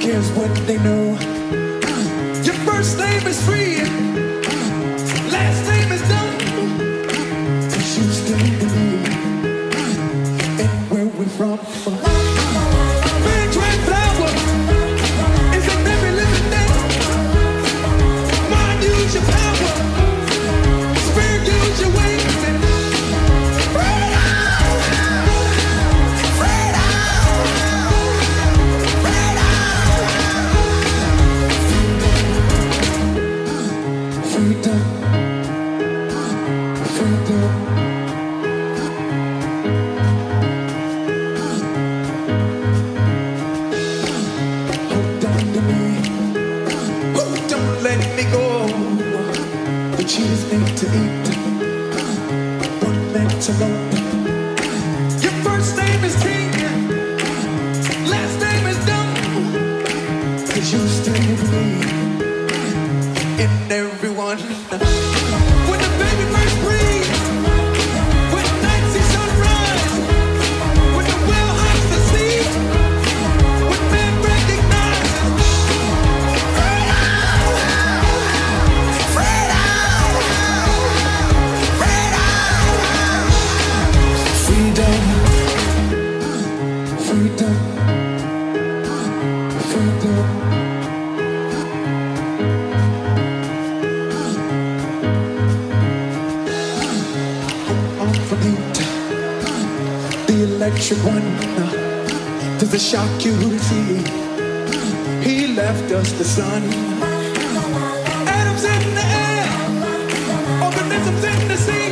cares what they know. Your first name is free, last name is dumb. But you still believe in where we're from. Red, red flower is in every living thing. Mind, use your power. Spirit, use your wings. And cheese ain't to eat, but meant to love. Your first name is King, last name is Dumb. 'Cause you still believe in everyone. When the baby first breathes, when night sees sunrise, when the whale hunts the sea, when man recognizes electric one. Does it shock you to see he left us the sun? Atoms in the air, organisms in the sea.